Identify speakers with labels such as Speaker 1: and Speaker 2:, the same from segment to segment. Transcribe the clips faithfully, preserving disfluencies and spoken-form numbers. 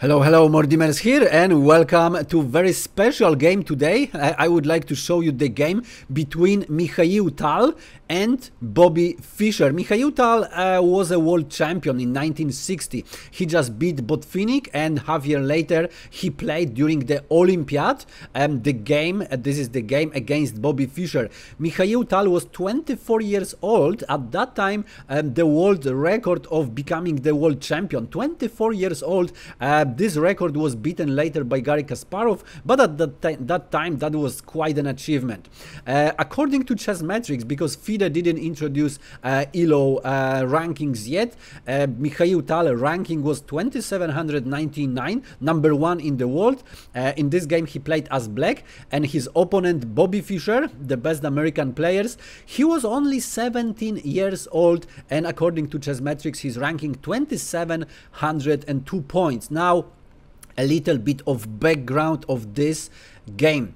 Speaker 1: Hello, hello, Mordimer here, and welcome to a very special game today. I, I would like to show you the game between Mikhail Tal and Bobby Fischer. Mikhail Tal uh, was a world champion in nineteen sixty. He just beat Botvinnik, and half year later he played during the Olympiad. Um, the game, uh, this is the game against Bobby Fischer. Mikhail Tal was twenty-four years old at that time. Um, the world record of becoming the world champion. twenty-four years old. Uh, This record was beaten later by Garry Kasparov, but at that, that time that was quite an achievement. Uh, according to Chess Metrics, because FIDE didn't introduce uh, E L O uh, rankings yet, uh, Mikhail Tal ranking was twenty-seven ninety-nine, number one in the world. Uh, in this game he played as black, and his opponent Bobby Fischer, the best American players, he was only seventeen years old, and according to Chess Metrics he's ranking twenty-seven oh two points. Now a little bit of background of this game.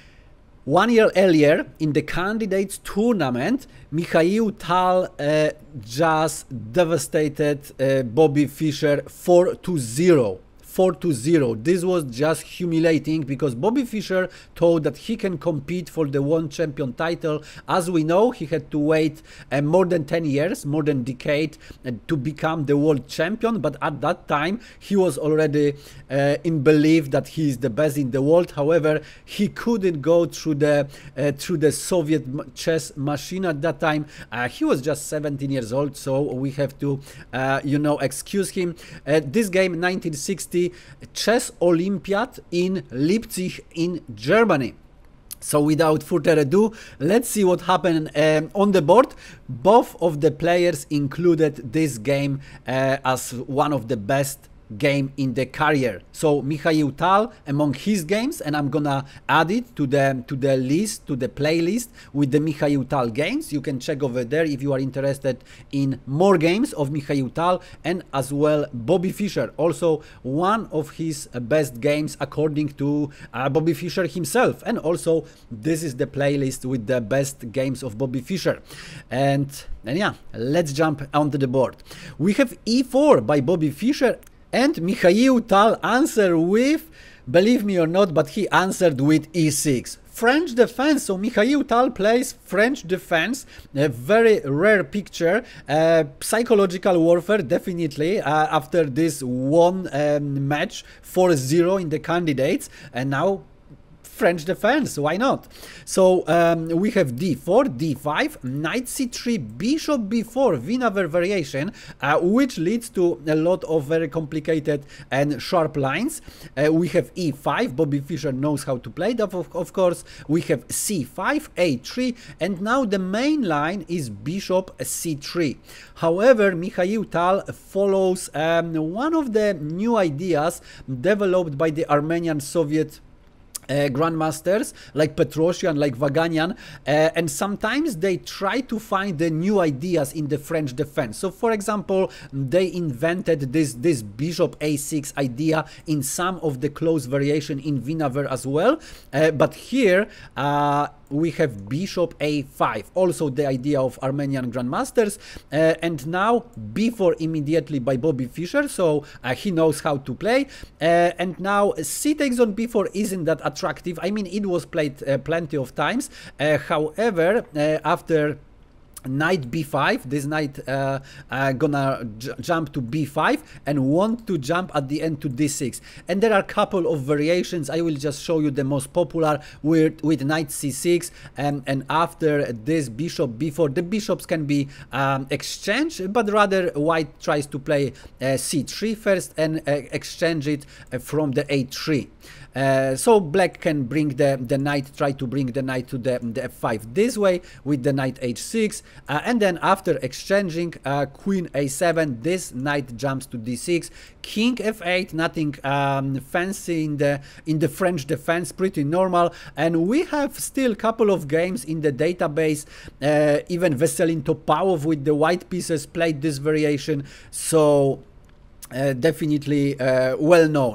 Speaker 1: One year earlier, in the candidates tournament, Mikhail Tal uh, just devastated uh, Bobby Fischer four to zero. four to zero. This was just humiliating because Bobby Fischer thought that he can compete for the world champion title. As we know, he had to wait uh, more than ten years, more than a decade uh, to become the world champion. But at that time, he was already uh, in belief that he is the best in the world. However, he couldn't go through the uh, through the Soviet chess machine at that time. Uh, he was just seventeen years old, so we have to, uh, you know, excuse him. Uh, this game, nineteen sixty. Chess Olympiad in Leipzig in Germany. So without further ado, let's see what happened um, on the board. Both of the players included this game uh, as one of the best game in the career. So Mikhail Tal among his games, and I'm gonna add it to the to the list, to the playlist with the Mikhail Tal games. You can check over there if you are interested in more games of Mikhail Tal, and as well Bobby Fischer, also one of his best games according to uh, Bobby Fischer himself. And also this is the playlist with the best games of Bobby Fischer. And, and yeah, let's jump onto the board. We have e four by Bobby Fischer, and Mikhail Tal answered with, believe me or not, but he answered with e six. French defense. So Mikhail Tal plays French defense, a very rare picture. Uh, psychological warfare, definitely, uh, after this one um, match four zero in the candidates, and now French defense, why not? So um, we have d four, d five, knight c three, bishop b four, Winawer variation, uh, which leads to a lot of very complicated and sharp lines. Uh, we have e five, Bobby Fischer knows how to play that, of, of course. We have c five, a three, and now the main line is bishop c three. However, Mikhail Tal follows um, one of the new ideas developed by the Armenian Soviet Uh, grandmasters like Petrosian, like Vaganian, uh, and sometimes they try to find the new ideas in the French defense. So for example, they invented this this bishop a six idea in some of the close variation in Winawer as well, uh, but here uh, we have bishop a five, also the idea of Armenian grandmasters, uh, and now b four immediately by Bobby Fischer, so uh, he knows how to play, uh, and now c takes on b four isn't that attractive. I mean, it was played uh, plenty of times. Uh, however, uh, after knight b five, this knight uh, uh, gonna jump to b five and want to jump at the end to d six, and there are a couple of variations. I will just show you the most popular with, with knight c six, and, and after this bishop b four, the bishops can be um, exchanged, but rather white tries to play uh, c three first and uh, exchange it uh, from the a three. Uh, so black can bring the, the knight, try to bring the knight to the, the f five this way with the knight h six, uh, and then after exchanging uh, queen a seven, this knight jumps to d six, king f eight, nothing um, fancy in the in the French defense, pretty normal. And we have still a couple of games in the database, uh, even Veselin Topalov with the white pieces played this variation, so uh, definitely uh, well known.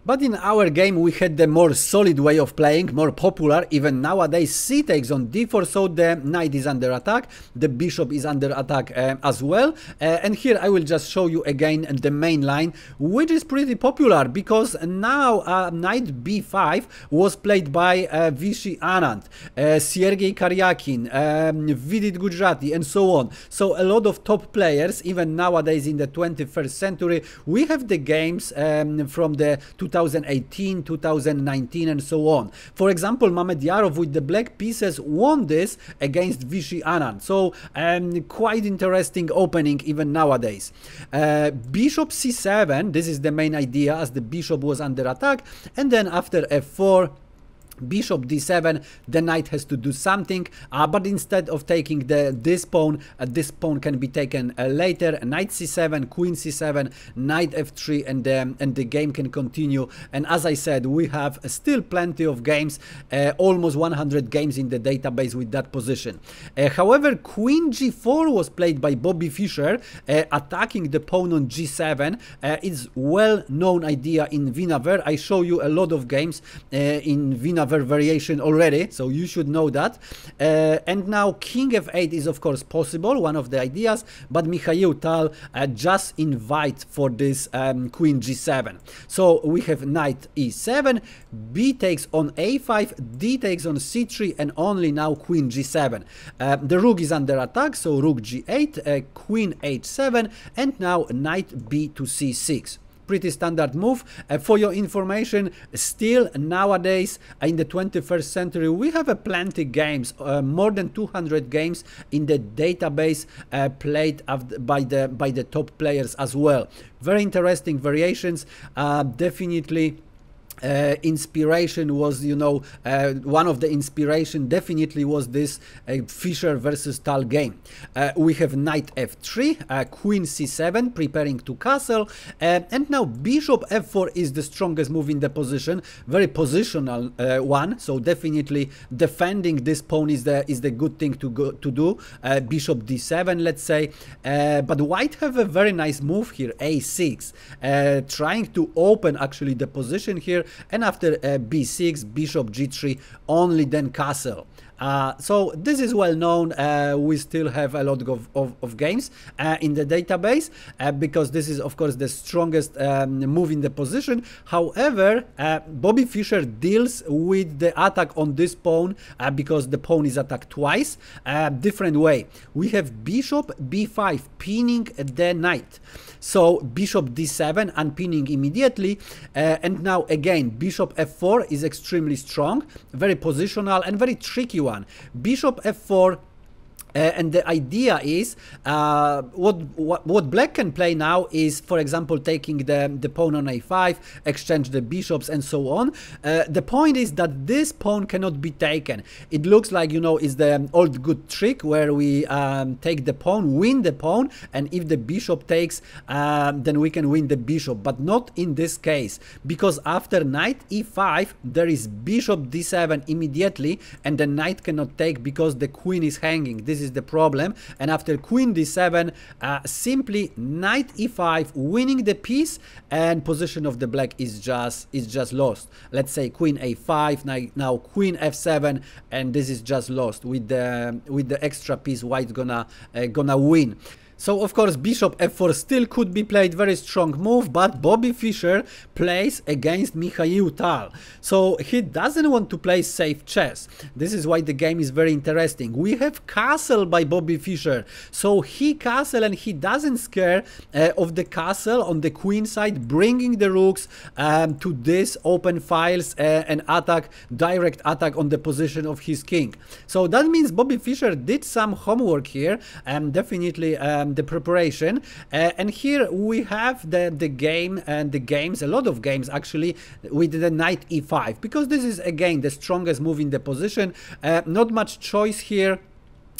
Speaker 1: But in our game we had the more solid way of playing, more popular, even nowadays. C takes on d four, so the knight is under attack, the bishop is under attack uh, as well. Uh, and here I will just show you again the main line, which is pretty popular, because now uh, knight b five was played by uh, Vishy Anand, uh, Sergei Karyakin, um, Vidit Gujrati, and so on. So a lot of top players, even nowadays in the twenty-first century. We have the games um, from the two thousand eighteen, two thousand nineteen, and so on. For example, Mamedyarov with the black pieces won this against Vishy Anand. So um, quite interesting opening even nowadays. Uh, bishop c seven, this is the main idea, as the bishop was under attack, and then after f four, bishop d seven, the knight has to do something, uh, but instead of taking the this pawn, uh, this pawn can be taken uh, later. Knight c seven, queen c seven, knight f three, and um, and the game can continue. And as I said, we have still plenty of games, uh, almost one hundred games in the database with that position. Uh, however, queen g four was played by Bobby Fischer, uh, attacking the pawn on g seven. Uh, it's well-known idea in Winawer. I show you a lot of games uh, in Winawer variation already, so you should know that. Uh, and now king f eight is of course possible, one of the ideas, but Mikhail Tal uh, just invite for this um, queen g seven. So we have knight e seven, b takes on a five, d takes on c three, and only now queen g seven. Uh, the rook is under attack, so rook g eight, uh, queen h seven, and now knight b to c six. Pretty standard move. Uh, for your information, still nowadays in the twenty-first century we have a plenty games, uh, more than two hundred games in the database uh, played by the by the top players as well. Very interesting variations. Uh, definitely Uh, inspiration was, you know, uh, one of the inspiration definitely was this uh, Fischer versus Tal game. Uh, we have knight f three, uh, queen c seven, preparing to castle, uh, and now bishop f four is the strongest move in the position, very positional uh, one. So definitely defending this pawn is the is the good thing to go to do. Uh, bishop d seven, let's say, uh, but white have a very nice move here, a six, uh, trying to open actually the position here. And after uh, b six, bishop g three, only then castle. Uh, so this is well known. Uh, we still have a lot of, of, of games uh, in the database uh, because this is of course the strongest um, move in the position. However, uh, Bobby Fischer deals with the attack on this pawn uh, because the pawn is attacked twice, uh, different way. We have bishop b five pinning the knight. So bishop d seven unpinning immediately, uh, and now again bishop f four is extremely strong, very positional and very tricky one. Bishop f four. Uh, and the idea is uh, what, what what black can play now is, for example, taking the the pawn on a five, exchange the bishops, and so on. Uh, the point is that this pawn cannot be taken. It looks like, you know, is the old good trick where we um, take the pawn, win the pawn, and if the bishop takes, uh, then we can win the bishop. But not in this case, because after knight e five there is bishop d seven immediately, and the knight cannot take because the queen is hanging. This is the problem. And after queen d seven, uh, simply knight e five, winning the piece, and position of the black is just is just lost. Let's say queen a five, now, now queen f seven, and this is just lost. With the with the extra piece, white gonna uh, gonna win. So of course bishop f four still could be played, very strong move, but Bobby Fischer plays against Mikhail Tal. So he doesn't want to play safe chess. This is why the game is very interesting. We have castle by Bobby Fischer. So he castle and he doesn't scare uh, of the castle on the queen side, bringing the rooks um, to this open files uh, and attack, direct attack on the position of his king. So that means Bobby Fischer did some homework here, and definitely um, the preparation, uh, and here we have the the game and the games, a lot of games actually, with the knight e five, because this is again the strongest move in the position. Uh, not much choice here.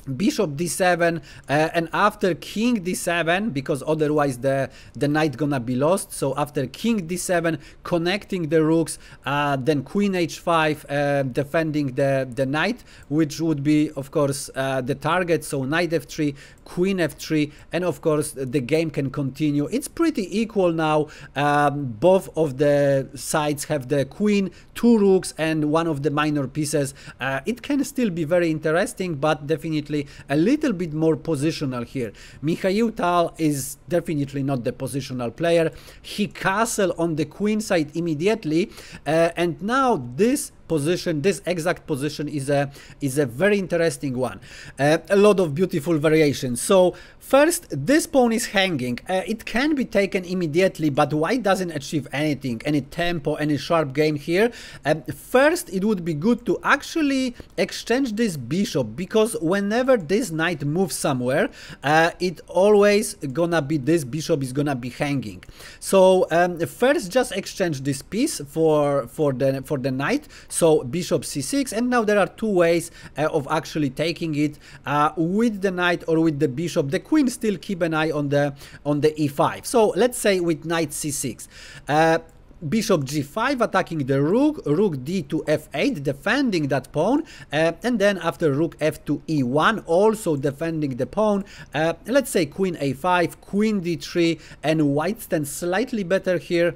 Speaker 1: bishop d seven, uh, and after king d seven, because otherwise the the knight gonna be lost. So after king d seven, connecting the rooks, uh, then queen h five, uh, defending the the knight, which would be of course uh, the target. So knight f three, queen f three, and of course the game can continue. It's pretty equal now. Um, both of the sides have the queen, two rooks, and one of the minor pieces. Uh, it can still be very interesting, but definitely a little bit more positional here. Mikhail Tal is definitely not the positional player. He castle on the queen side immediately, uh, and now this position, this exact position is a is a very interesting one. Uh, a lot of beautiful variations. So first, this pawn is hanging. Uh, it can be taken immediately, but white doesn't achieve anything, any tempo, any sharp game here. Um, first, it would be good to actually exchange this bishop, because whenever this knight moves somewhere, uh, it always gonna be, this bishop is gonna be hanging. So um, first, just exchange this piece for for the for the knight. So bishop c six, and now there are two ways uh, of actually taking it, uh, with the knight or with the bishop. The queen still keep an eye on the on the e five. So let's say with knight c six. Uh, Bishop g five attacking the rook, rook d to f eight, defending that pawn, uh, and then after rook f to e one, also defending the pawn. Uh, let's say queen a five, queen d three, and white stands slightly better here.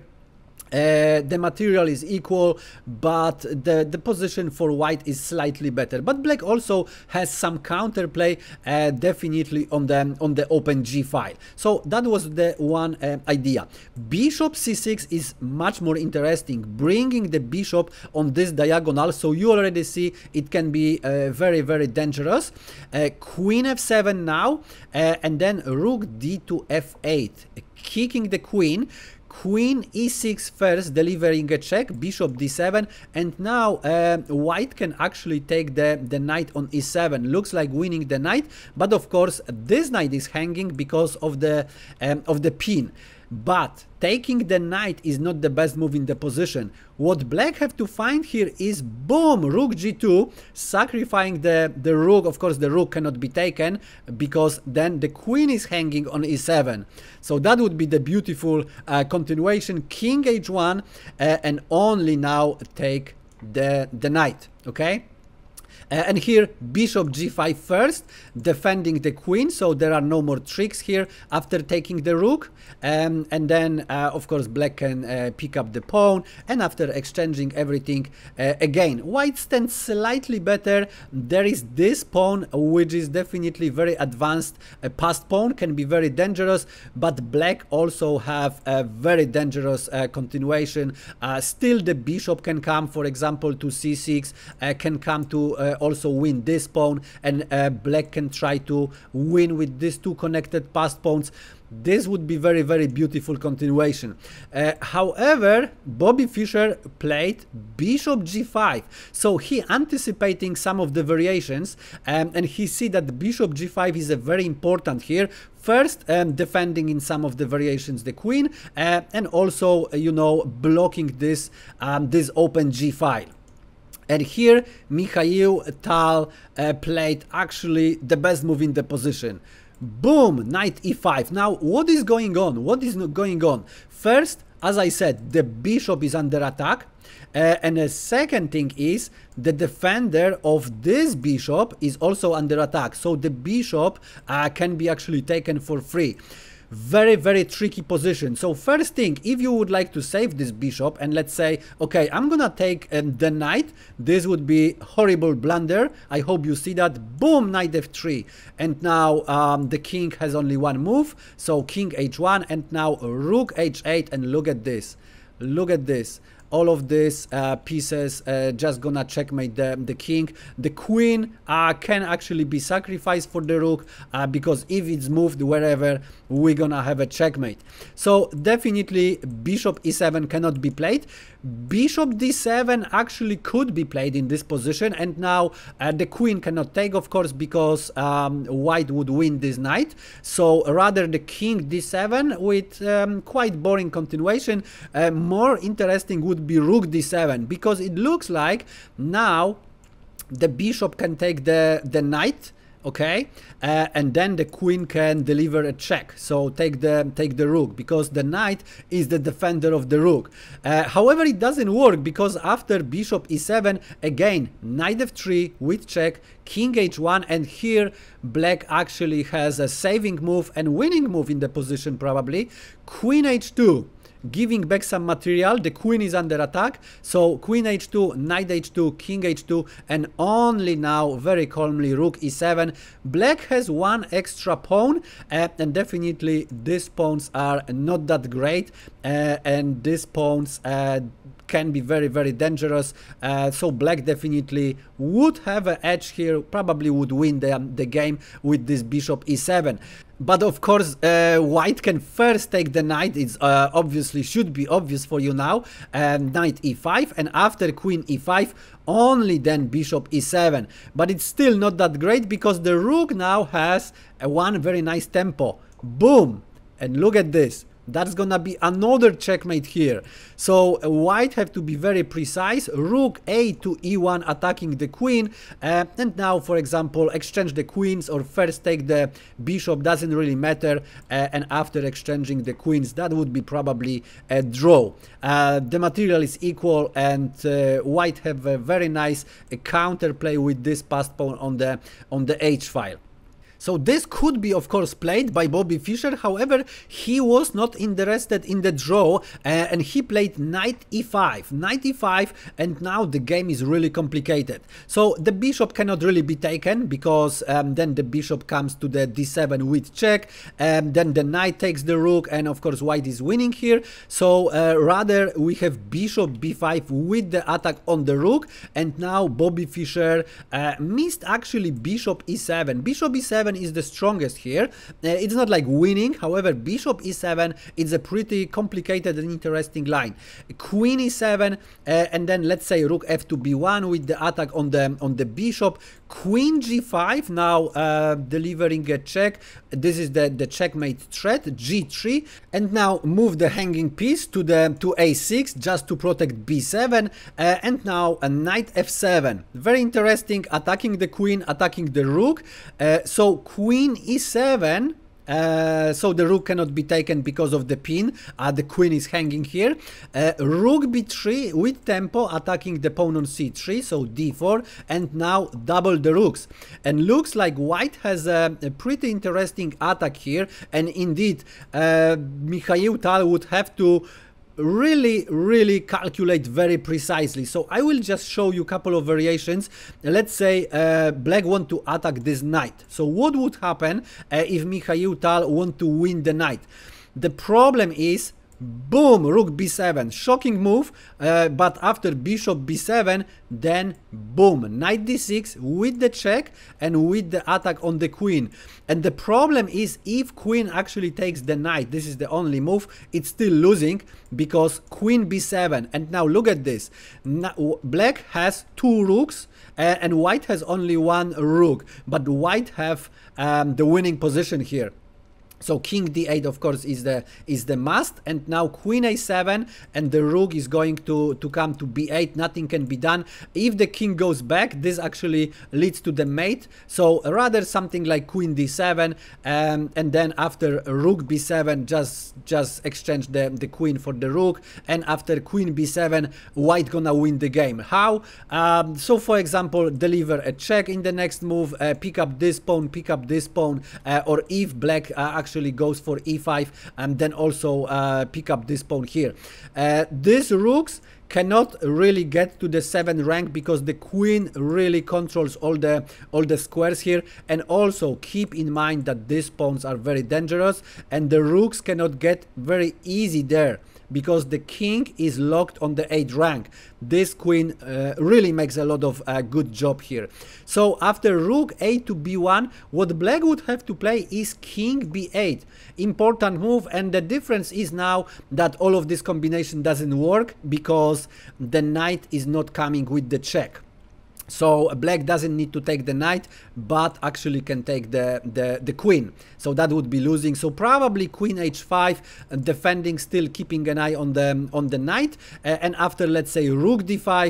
Speaker 1: Uh, the material is equal, but the the position for white is slightly better. But black also has some counterplay, uh, definitely on the on the open g file. So that was the one uh, idea. Bishop c six is much more interesting, bringing the bishop on this diagonal. So you already see it can be uh, very very dangerous. Uh, queen f seven now, uh, and then rook d to f eight, kicking the queen. Queen e six first, delivering a check, bishop d seven, and now uh, white can actually take the, the knight on e seven. Looks like winning the knight, but of course this knight is hanging because of the um, of the pin. But taking the knight is not the best move in the position. What black have to find here is, boom, rook g two, sacrificing the, the rook. Of course, the rook cannot be taken, because then the queen is hanging on e seven. So that would be the beautiful uh, continuation. King h one, uh, and only now take the, the knight, okay? Uh, and here bishop g five first, defending the queen, so there are no more tricks here after taking the rook. Um, and then uh, of course black can uh, pick up the pawn, and after exchanging everything, uh, again white stands slightly better. There is this pawn, which is definitely very advanced. A passed pawn can be very dangerous, but black also have a very dangerous uh, continuation. Uh, still the bishop can come, for example, to c six, uh, can come to uh, also win this pawn, and uh, black can try to win with these two connected passed pawns. This would be very very beautiful continuation. Uh, however, Bobby Fischer played bishop g five, so he anticipating some of the variations, um, and he see that bishop g five is a very important here. First, um, defending in some of the variations the queen, uh, and also uh, you know, blocking this um, this open g file. And here Mikhail Tal uh, played actually the best move in the position. Boom, knight e five. Now what is going on? What is not going on? First, as I said, the bishop is under attack. Uh, and the second thing is the defender of this bishop is also under attack. So the bishop uh, can be actually taken for free. Very very tricky position. So first thing, if you would like to save this bishop, and let's say, okay, I'm gonna take um, the knight, this would be horrible blunder. I hope you see that. Boom, knight f three, and now um, the king has only one move, so king h one, and now rook h eight, and look at this, look at this. All of these uh, pieces uh, just gonna checkmate the, the king. The queen uh, can actually be sacrificed for the rook, uh, because if it's moved wherever, we're gonna have a checkmate. So definitely bishop e seven cannot be played. Bishop d seven actually could be played in this position, and now uh, the queen cannot take, of course, because um, white would win this knight. So rather the king d seven with um, quite boring continuation. Uh, more interesting would be rook d seven, because it looks like now the bishop can take the the knight okay, uh, and then the queen can deliver a check, so take the take the rook, because the knight is the defender of the rook. Uh, however, it doesn't work, because after bishop e seven, again knight f three with check, king h one, and here black actually has a saving move and winning move in the position, probably queen h two, giving back some material. The queen is under attack, so queen h two, knight h two, king h two, and only now very calmly rook e seven. Black has one extra pawn, uh, and definitely these pawns are not that great, uh, and these pawns uh, can be very very dangerous, uh, so black definitely would have an edge here, probably would win the, um, the game with this bishop e seven. But of course, uh, white can first take the knight. It's uh, obviously should be obvious for you now. Um, knight e five, and after queen e five, only then bishop e seven. But it's still not that great, because the rook now has a one very nice tempo. Boom! And look at this. That's gonna be another checkmate here. So uh, white have to be very precise. Rook a to e one, attacking the queen, uh, and now, for example, exchange the queens, or first take the bishop, doesn't really matter, uh, and after exchanging the queens, that would be probably a draw. Uh, the material is equal, and uh, white have a very nice uh, counterplay with this passed pawn on the on the h file. So this could be, of course, played by Bobby Fischer. However, he was not interested in the draw, uh, and he played knight e five, knight e five, and now the game is really complicated. So the bishop cannot really be taken, because um, then the bishop comes to the d seven with check, and then the knight takes the rook, and of course white is winning here. So uh, rather we have bishop b five with the attack on the rook, and now Bobby Fischer uh, missed actually bishop e seven. Bishop e seven is the strongest here. Uh, it's not like winning, however bishop e seven is a pretty complicated and interesting line. Queen e seven, uh, and then let's say rook f to b one with the attack on the on the bishop. Queen g five, now uh, delivering a check. This is the the checkmate threat. G three, and now move the hanging piece to the to a six just to protect b seven, uh, and now a knight f seven. Very interesting, attacking the queen, attacking the rook. Uh, so queen e seven, uh, so the rook cannot be taken because of the pin. Uh, the queen is hanging here. Uh, rook b three with tempo, attacking the pawn on c three, so d four, and now double the rooks. And looks like white has a, a pretty interesting attack here, and indeed uh, Mikhail Tal would have to really really calculate very precisely. So I will just show you a couple of variations. Let's say uh, black want to attack this knight. So what would happen uh, if Mikhail Tal want to win the knight? The problem is, boom, rook b seven, shocking move, uh, but after bishop b seven, then boom, knight d six with the check and with the attack on the queen. And the problem is, if queen actually takes the knight, this is the only move, it's still losing, because queen b seven, and now look at this, now, black has two rooks, uh, and white has only one rook, but white have um, the winning position here. So king d eight, of course, is the is the must, and now queen a seven, and the rook is going to to come to b eight. Nothing can be done. If the king goes back, this actually leads to the mate. So rather something like queen d seven, um, and then after rook b seven, just just exchange the the queen for the rook, and after queen b seven, white gonna win the game. How? Um, so for example, deliver a check in the next move, uh, pick up this pawn, pick up this pawn, uh, or if black uh, actually goes for e five, and then also uh, pick up this pawn here. Uh, these rooks cannot really get to the seven rank, because the queen really controls all the all the squares here. And also keep in mind that these pawns are very dangerous, and the rooks cannot get very easy there, because the king is locked on the eighth rank. This queen uh, really makes a lot of uh, good job here. So after rook a to b one, what black would have to play is king b eight. Important move, and the difference is now that all of this combination doesn't work, because the knight is not coming with the check. So black doesn't need to take the knight, but actually can take the, the, the queen. So that would be losing. So probably queen h five, defending, still keeping an eye on the, on the knight. Uh, and after, let's say, rook d five,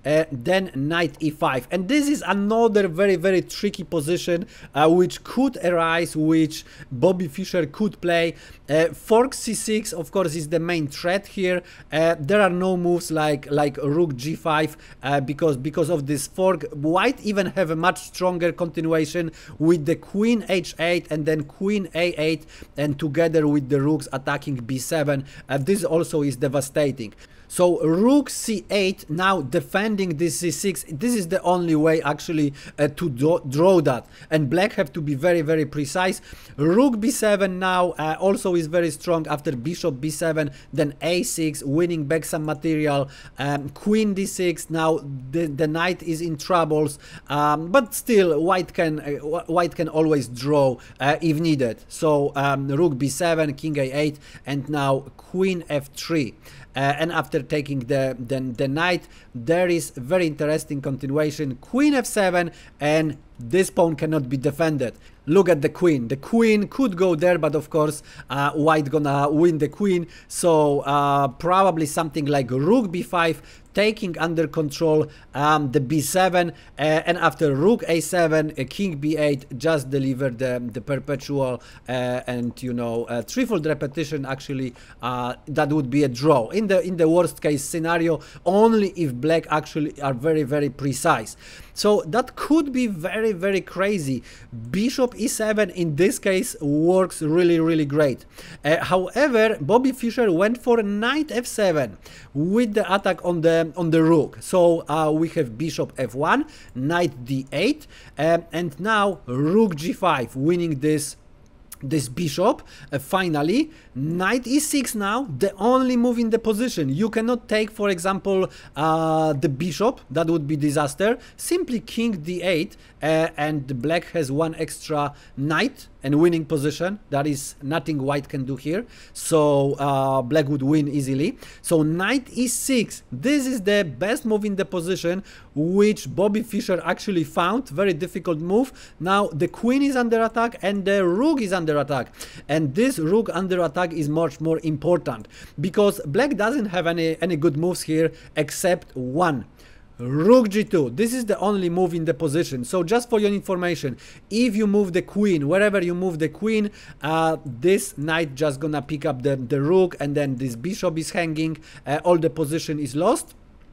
Speaker 1: uh, then knight e five. And this is another very, very tricky position uh, which could arise, which Bobby Fischer could play. Uh, fork c six, of course, is the main threat here. Uh, there are no moves like like rook g five uh, because because of this fork. White even have a much stronger continuation with the queen h eight and then queen a eight, and together with the rooks attacking b seven. Uh, this also is devastating. So rook c eight, now defending this c six, this is the only way actually uh, to draw, draw that, and black have to be very, very precise. Rook b seven now uh, also is very strong after bishop b seven, then a six, winning back some material. um, queen d six, now the, the knight is in troubles, um, but still white can uh, white can always draw uh, if needed. So um, rook b seven, king a eight, and now queen f three. Uh, and after taking the, the, the knight, there is very interesting continuation. Queen f seven, and this pawn cannot be defended. Look at the queen. The queen could go there, but of course uh, white gonna win the queen. So uh, probably something like rook b five, taking under control um, the b seven, uh, and after rook a seven, uh, king b eight, just deliver the, the perpetual uh, and you know uh, threefold repetition. Actually uh, that would be a draw in the in the worst case scenario, only if black actually are very, very precise. So that could be very, very crazy. Bishop e seven in this case works really, really great. Uh, however, Bobby Fischer went for knight f seven with the attack on the on the rook. So uh, we have bishop f one, knight d eight, um, and now rook g five, winning this this bishop. Uh, finally knight e six, now the only move in the position. You cannot take, for example, uh, the bishop, that would be disaster. Simply king d eight, uh, and the black has one extra knight and winning position. That is nothing white can do here, so uh, black would win easily. So knight e six, this is the best move in the position, which Bobby Fischer actually found. Very difficult move. Now the queen is under attack and the rook is under attack, and this rook under attack is much more important because black doesn't have any any good moves here except one. Rook g two, this is the only move in the position. So just for your information, if you move the queen, wherever you move the queen, uh, this knight just gonna pick up the, the rook, and then this bishop is hanging, uh, all the position is lost.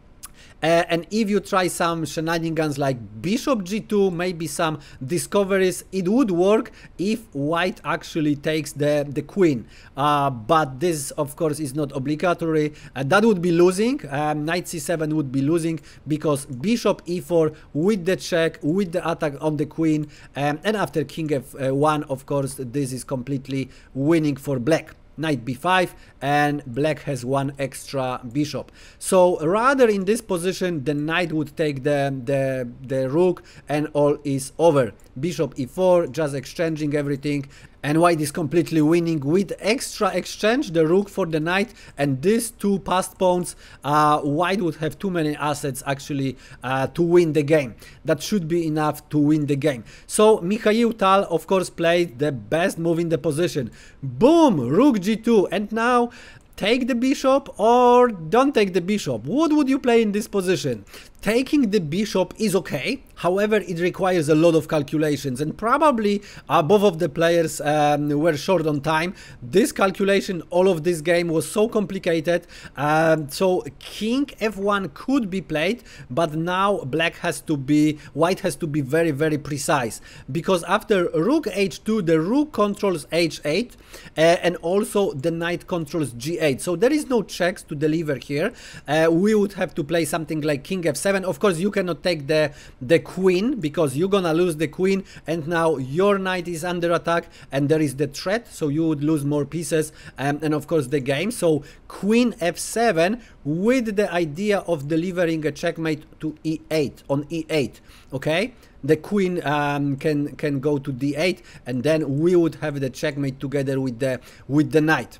Speaker 1: Uh, and if you try some shenanigans like bishop g two, maybe some discoveries, it would work if white actually takes the, the queen. Uh, but this, of course, is not obligatory. Uh, that would be losing. Um, knight c seven would be losing because bishop e four with the check, with the attack on the queen. Um, and after king f one, of course, this is completely winning for black. Knight b five, and black has one extra bishop. So rather in this position, the knight would take the, the, the rook, and all is over. Bishop e four, just exchanging everything, and white is completely winning with extra exchange, the rook for the knight, and these two passed pawns. uh, white would have too many assets actually uh, to win the game. That should be enough to win the game. So Mikhail Tal, of course, played the best move in the position. Boom, rook g two, and now take the bishop or don't take the bishop. What would you play in this position? Taking the bishop is okay, however it requires a lot of calculations, and probably uh, both of the players um, were short on time. This calculation, all of this game was so complicated, um, so king f one could be played, but now black has to be, white has to be very, very precise, because after rook h two, the rook controls h eight, uh, and also the knight controls g eight, so there is no checks to deliver here. Uh, we would have to play something like king f seven. Of course, you cannot take the the queen because you're gonna lose the queen, and now your knight is under attack, and there is the threat, so you would lose more pieces, um, and of course the game. So queen f seven with the idea of delivering a checkmate to e eight, on e eight. Okay, the queen um, can can go to d eight, and then we would have the checkmate together with the with the knight.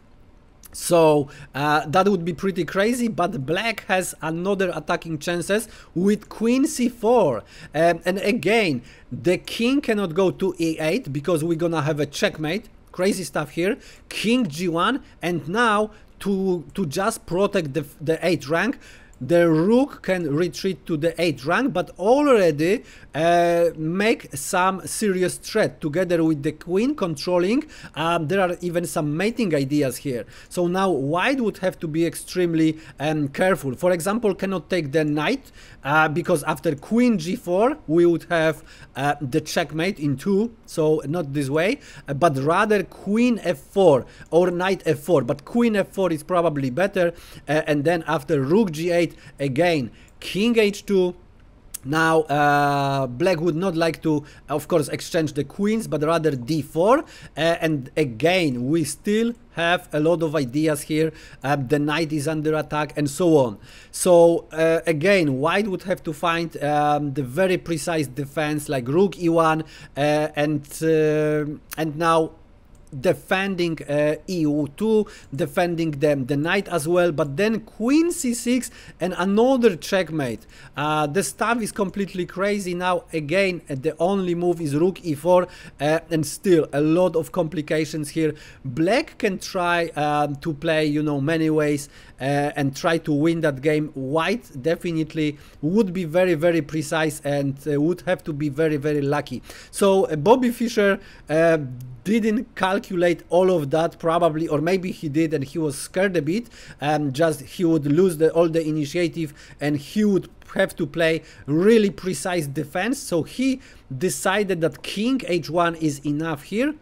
Speaker 1: So uh, that would be pretty crazy, but black has another attacking chances with queen c four, um, and again the king cannot go to e eight because we're gonna have a checkmate. Crazy stuff here. King g one, and now to to just protect the, the eighth rank, the rook can retreat to the eighth rank, but already uh, make some serious threat together with the queen controlling. Um, there are even some mating ideas here. So now white would have to be extremely um, careful. For example, cannot take the knight uh, because after queen g four we would have uh, the checkmate in two. So not this way, uh, but rather queen f four or knight f four. But queen f four is probably better. Uh, and then after rook g eight, again king h two. Now uh, black would not like to, of course, exchange the queens, but rather d four. Uh, and again we still have a lot of ideas here. Uh, the knight is under attack and so on. So uh, again, white would have to find um, the very precise defense like rook e one uh, and uh, and now defending uh, e two, defending them the knight as well, but then queen c six and another checkmate. Uh, the stuff is completely crazy. Now again, the only move is rook e four, uh, and still a lot of complications here. Black can try um, to play, you know, many ways uh, and try to win that game. White definitely would be very very precise and uh, would have to be very very lucky. So uh, Bobby Fischer uh, didn't calculate all of that probably, or maybe he did and he was scared a bit, and um, just he would lose the, all the initiative and he would have to play really precise defense. So he decided that king h one is enough here.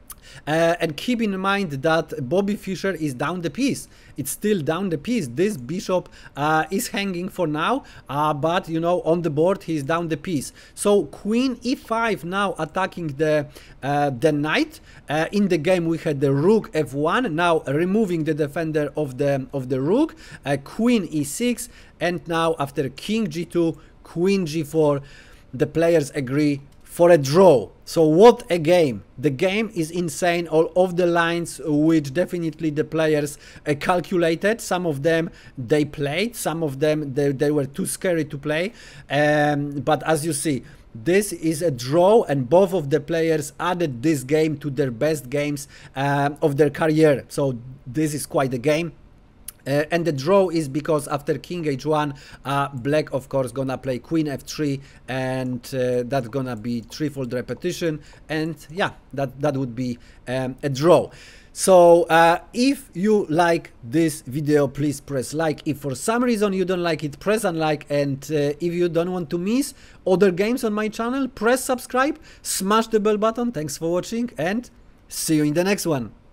Speaker 1: Uh, and keep in mind that Bobby Fischer is down the piece. It's still down the piece. This bishop uh, is hanging for now, uh, but you know, on the board he's down the piece. So queen e five now attacking the uh, the knight. Uh, in the game we had the rook f one, now removing the defender of the of the rook. Uh, queen e six, and now after king g two, queen g four, the players agree for a draw. So what a game. The game is insane. All of the lines which definitely the players uh, calculated. Some of them they played, some of them they, they were too scary to play. Um, but as you see, this is a draw, and both of the players added this game to their best games um, of their career. So this is quite a game. Uh, and the draw is because after king h one, uh, black of course gonna play queen f three, and uh, that's gonna be threefold repetition, and yeah, that that would be um, a draw. So uh, if you like this video, please press like. If for some reason you don't like it, press unlike. And uh, if you don't want to miss other games on my channel, press subscribe, smash the bell button. Thanks for watching and see you in the next one.